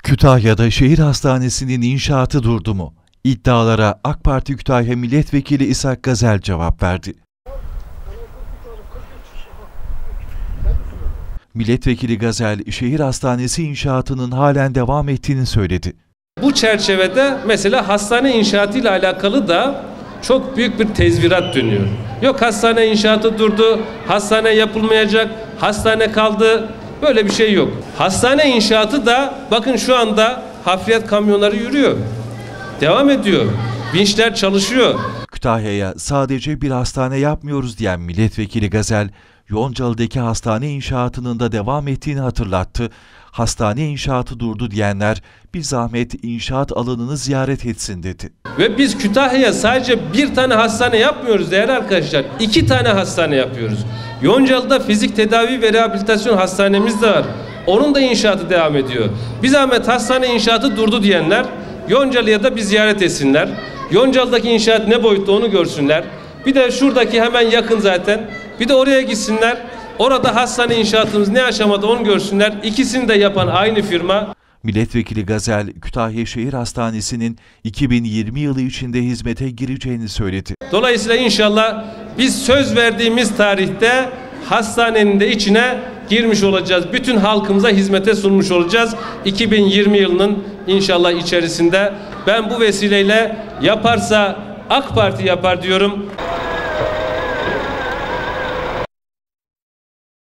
Kütahya'da şehir hastanesinin inşaatı durdu mu? İddialara AK Parti Kütahya Milletvekili İshak Gazel cevap verdi. Milletvekili Gazel, şehir hastanesi inşaatının halen devam ettiğini söyledi. Bu çerçevede mesela hastane inşaatı ile alakalı da çok büyük bir tezvirat dönüyor. Yok hastane inşaatı durdu, hastane yapılmayacak, hastane kaldı. Böyle bir şey yok. Hastane inşaatı da bakın şu anda hafriyat kamyonları yürüyor. Devam ediyor. Vinçler çalışıyor. Kütahya'ya sadece bir hastane yapmıyoruz diyen Milletvekili Gazel, Yoncalı'daki hastane inşaatının da devam ettiğini hatırlattı. Hastane inşaatı durdu diyenler bir zahmet inşaat alanını ziyaret etsin dedi. Ve biz Kütahya'ya sadece bir tane hastane yapmıyoruz değerli arkadaşlar. 2 tane hastane yapıyoruz. Yoncalı'da fizik tedavi ve rehabilitasyon hastanemiz de var. Onun da inşaatı devam ediyor. Bir zahmet hastane inşaatı durdu diyenler Yoncalı'ya da bir ziyaret etsinler. Yoncalı'daki inşaat ne boyutta onu görsünler. Bir de şuradaki hemen yakın zaten. Bir de oraya gitsinler. Orada hastane inşaatımız ne aşamada onu görsünler. İkisini de yapan aynı firma. Milletvekili Gazel, Kütahya Şehir Hastanesi'nin 2020 yılı içinde hizmete gireceğini söyledi. Dolayısıyla inşallah biz söz verdiğimiz tarihte hastanenin de içine girmiş olacağız. Bütün halkımıza hizmete sunmuş olacağız. 2020 yılının inşallah içerisinde ben bu vesileyle yaparsa AK Parti yapar diyorum.